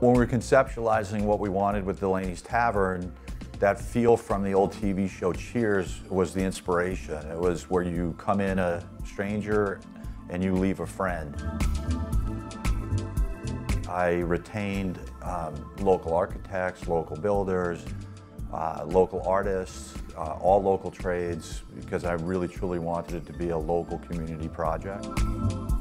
When we were conceptualizing what we wanted with Delaney's Tavern, that feel from the old TV show Cheers was the inspiration. It was where you come in a stranger and you leave a friend. I retained local architects, local builders, local artists, all local trades, because I really truly wanted it to be a local community project.